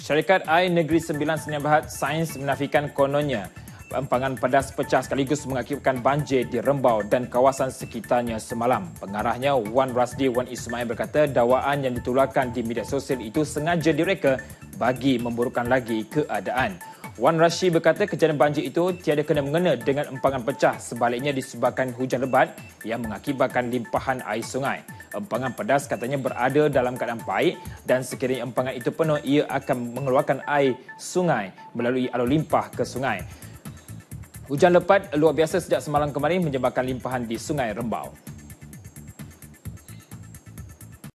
Syarikat Air Negeri Sembilan Senin Berhad Sains menafikan kononnya empangan pedas pecah sekaligus mengakibatkan banjir di Rembau dan kawasan sekitarnya semalam. Pengarahnya Wan Rasdi Wan Ismail berkata dakwaan yang ditularkan di media sosial itu sengaja direka bagi memburukkan lagi keadaan. Wan Rashid berkata kejadian banjir itu tiada kena-mengena dengan empangan pecah, sebaliknya disebabkan hujan lebat yang mengakibatkan limpahan air sungai. Empangan pedas katanya berada dalam keadaan baik dan sekiranya empangan itu penuh, ia akan mengeluarkan air sungai melalui alur limpah ke sungai. Hujan lebat luar biasa sejak semalam kemarin menyebabkan limpahan di Sungai Rembau.